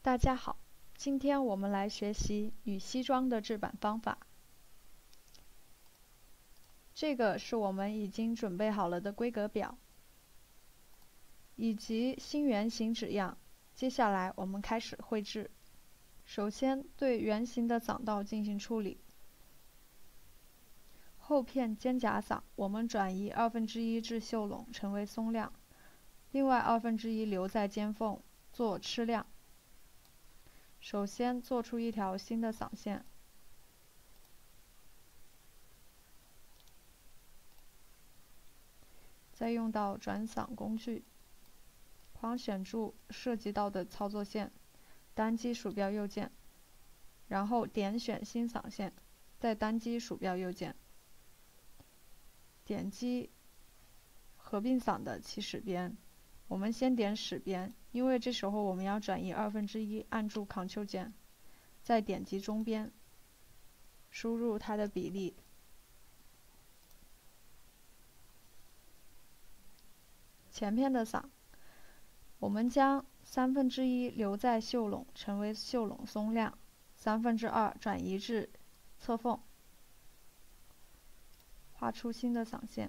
大家好，今天我们来学习女西装的制版方法。这个是我们已经准备好了的规格表，以及新圆形纸样。接下来我们开始绘制。首先对圆形的嗓道进行处理。后片肩胛嗓，我们转移1/2至袖拢，成为松亮，另外1/2留在肩缝做吃亮。首先做出一条新的嗓线，再用到转嗓工具，框选住涉及到的操作线，单击鼠标右键，然后点选新嗓线，再单击鼠标右键，点击合并嗓的起始边。我们先点始边，因为这时候我们要转移1/2，按住 Ctrl 键，再点击中边，输入它的比例。前片的嗓，我们将1/3留在袖拢，成为袖拢松亮，2/3转移至侧缝，画出新的嗓线。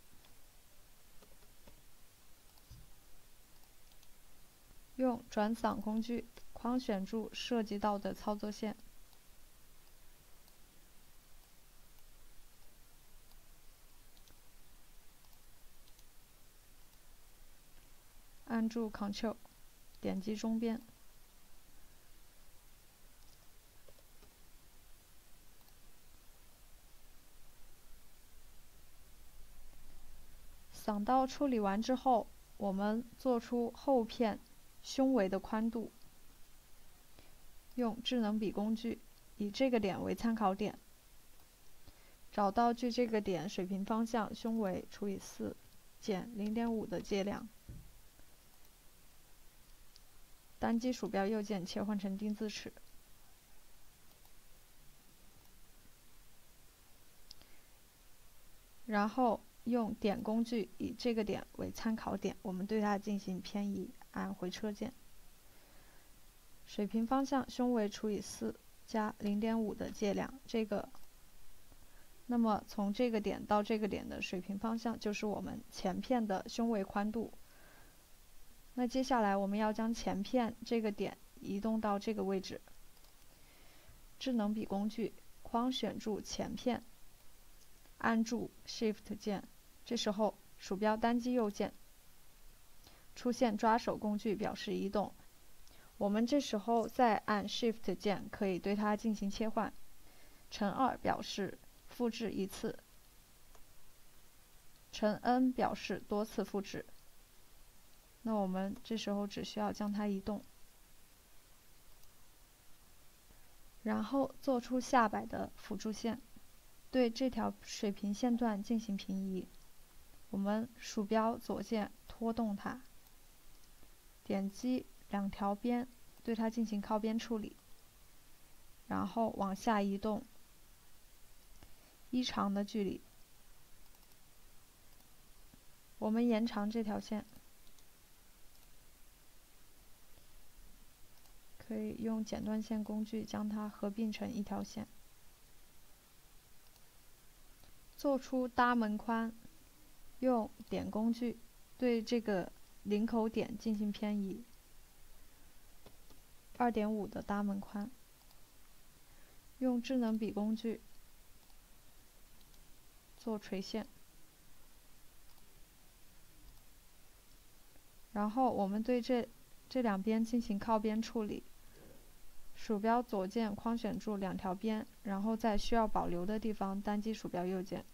用转嗓工具，框选住涉及到的操作线，按住 Ctrl， 点击中边，嗓道处理完之后，我们做出后片胸围的宽度。用智能笔工具，以这个点为参考点，找到距这个点水平方向胸围除以4减 0.5 的界量。单击鼠标右键切换成丁字尺。然后用点工具，以这个点为参考点，我们对它进行偏移，按回车键。水平方向胸围除以4加 0.5 的界量，这个，那么从这个点到这个点的水平方向就是我们前片的胸围宽度。那接下来我们要将前片这个点移动到这个位置。智能笔工具，框选住前片，按住 Shift 键，这时候鼠标单击右键，出现抓手工具表示移动。我们这时候再按 Shift 键，可以对它进行切换。乘2表示复制一次，乘 N 表示多次复制。那我们这时候只需要将它移动，然后做出下摆的辅助线，对这条水平线段进行平移。我们鼠标左键拖动它，点击两条边，对它进行靠边处理，然后往下移动1长的距离。我们延长这条线，可以用剪断线工具将它合并成一条线。做出搭门宽，用点工具对这个领口点进行偏移，2.5的搭门宽。用智能笔工具做垂线，然后我们对这两边进行靠边处理。鼠标左键框选住两条边，然后在需要保留的地方单击鼠标右键，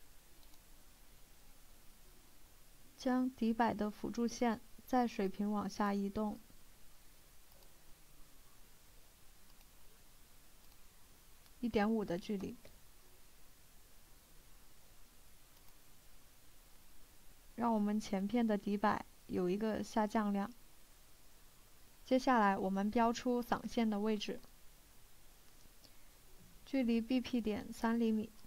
将底摆的辅助线在水平往下移动1.5的距离，让我们前片的底摆有一个下降量。接下来我们标出嗓线的位置，距离 BP 点3厘米。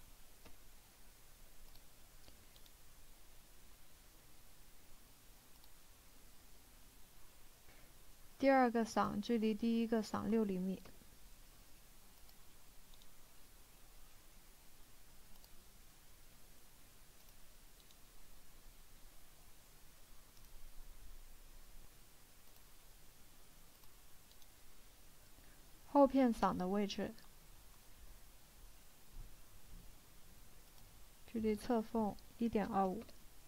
第二个嗓距离第一个嗓6厘米。后片嗓的位置，距离侧缝1.25。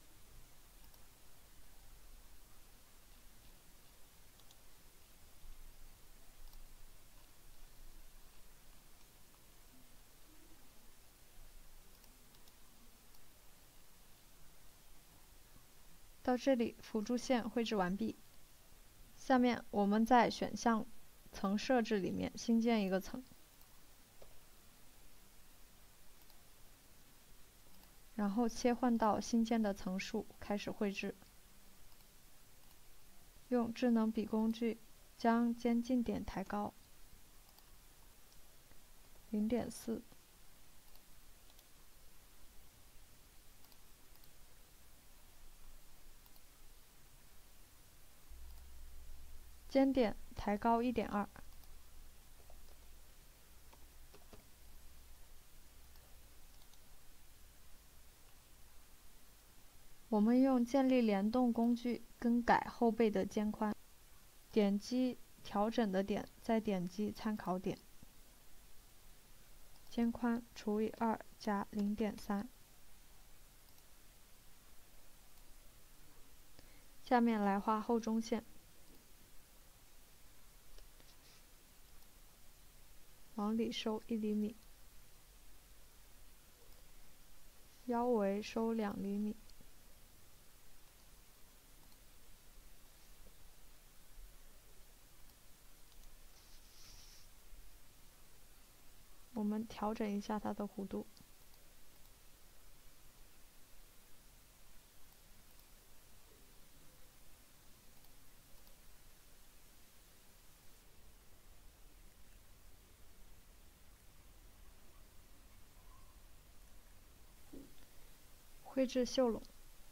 到这里，辅助线绘制完毕。下面我们在选项层设置里面新建一个层，然后切换到新建的层数，开始绘制。用智能笔工具将渐近点抬高0.4。尖点抬高1.2。我们用建立联动工具更改后背的肩宽，点击调整的点，再点击参考点，肩宽除以2加0.3。下面来画后中线，往里收1厘米，腰围收2厘米。我们调整一下它的弧度。绘制袖笼。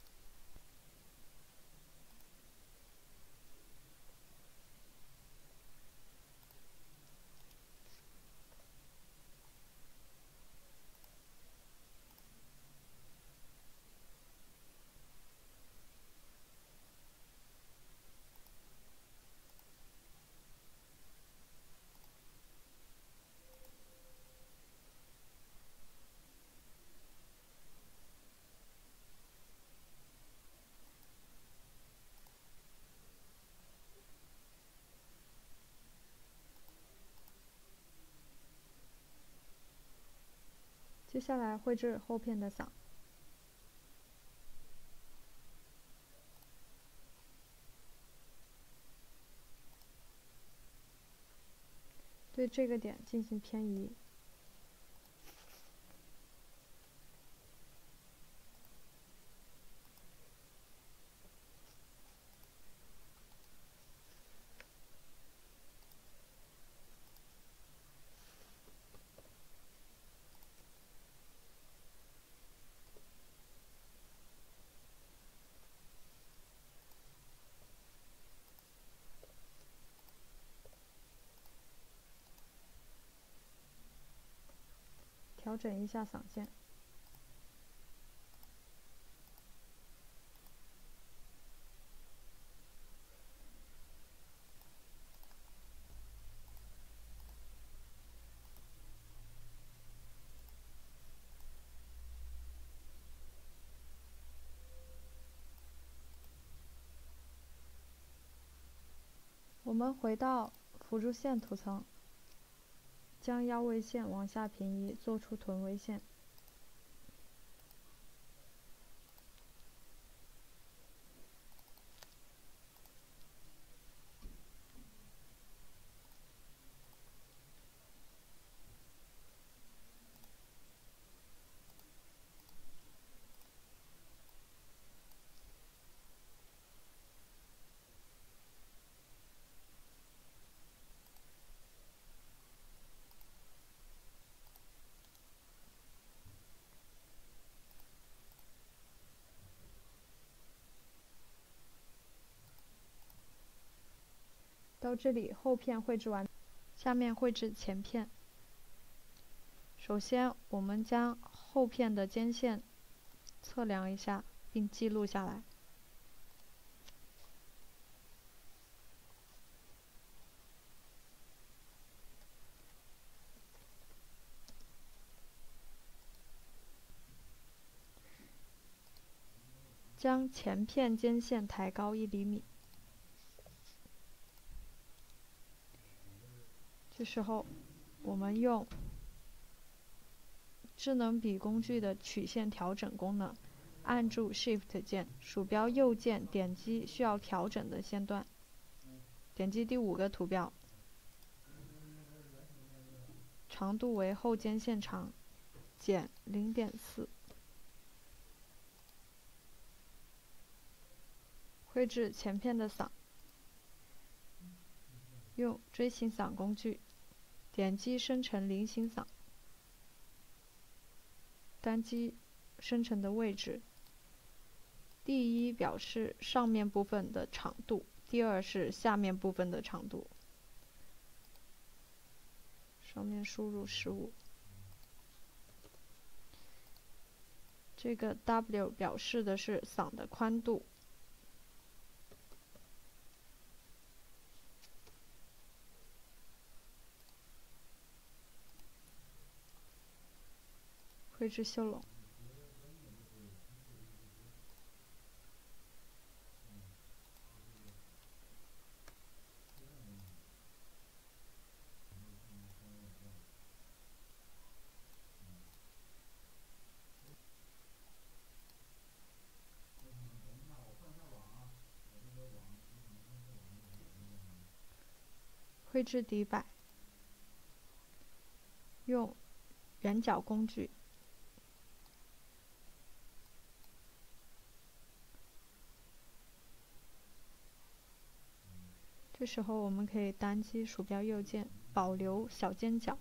接下来绘制后片的嗓。对这个点进行偏移。调整一下嗓线。我们回到辅助线图层，将腰围线往下平移，做出臀围线。 到这里，后片绘制完，下面绘制前片。首先，我们将后片的间线测量一下，并记录下来。将前片间线抬高1厘米。这时候，我们用智能笔工具的曲线调整功能，按住 Shift 键，鼠标右键点击需要调整的线段，点击第5个图标，长度为后间线长，减0.4。绘制前片的嗓，用锥形嗓工具，点击生成菱形嗓，单击生成的位置。第一表示上面部分的长度，第二是下面部分的长度。上面输入失误。这个 W 表示的是嗓的宽度。绘制袖笼。绘制底摆，用圆角工具，这时候我们可以单击鼠标右键，保留小尖角。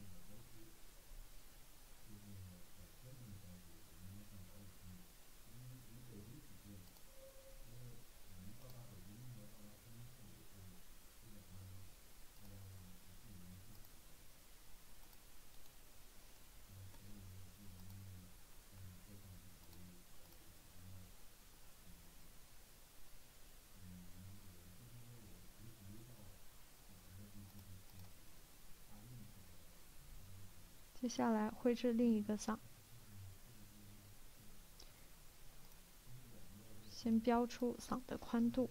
接下来绘制另一个嗓，先标出嗓的宽度。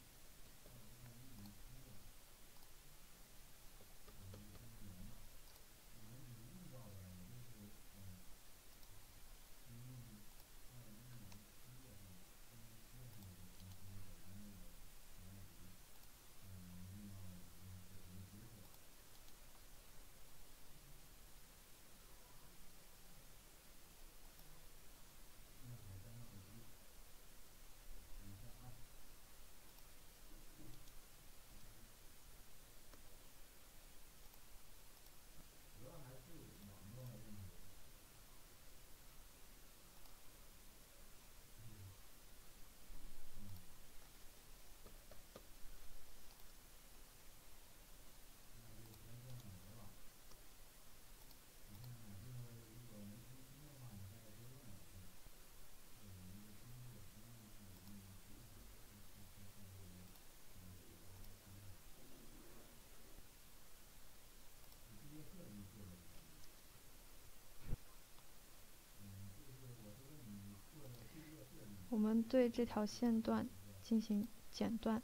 我们对这条线段进行剪断，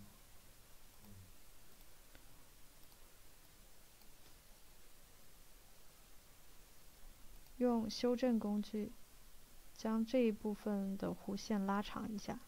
用修正工具将这一部分的弧线拉长一下。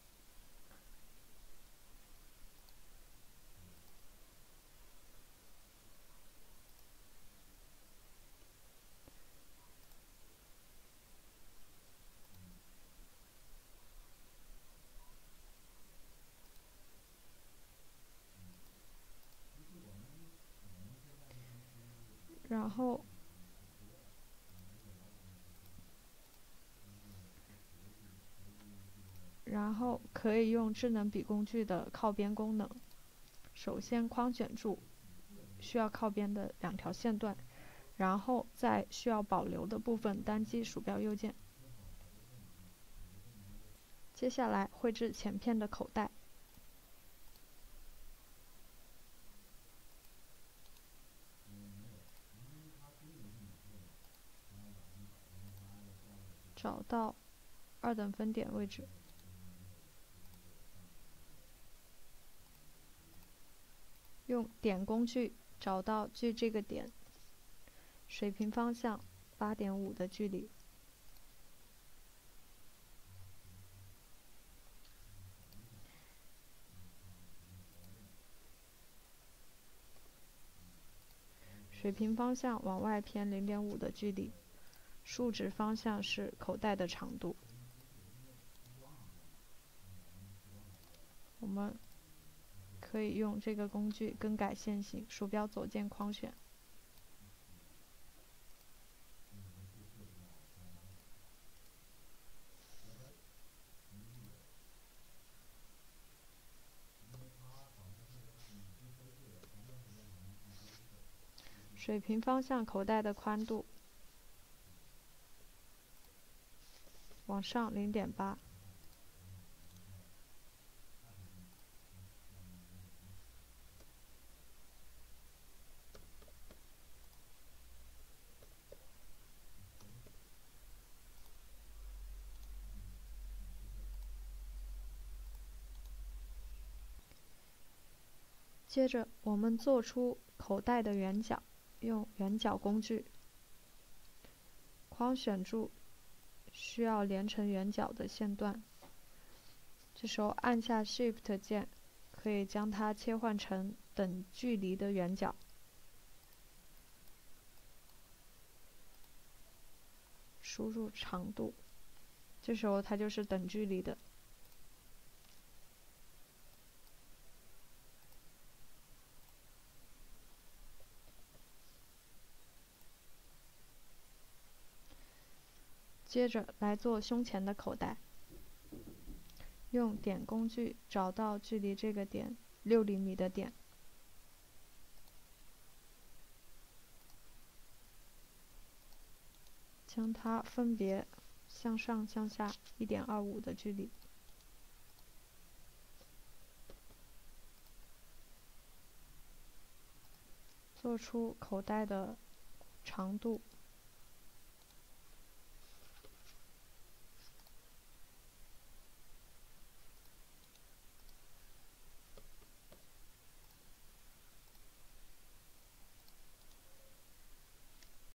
然后可以用智能笔工具的靠边功能， 首先框选住需要靠边的2条线段，然后在需要保留的部分单击鼠标右键。接下来绘制前片的口袋。找到2等分点位置，用点工具找到距这个点水平方向 8.5 的距离。水平方向往外偏 0.5 的距离，竖直方向是口袋的长度。我们可以用这个工具更改线型，鼠标左键框选。水平方向口袋的宽度往上 0.8。接着我们做出口袋的圆角，用圆角工具框选住需要连成圆角的线段，这时候按下 Shift 键可以将它切换成等距离的圆角。输入长度，这时候它就是等距离的。接着来做胸前的口袋，用点工具找到距离这个点6厘米的点，将它分别向上向下 1.25 的距离，做出口袋的长度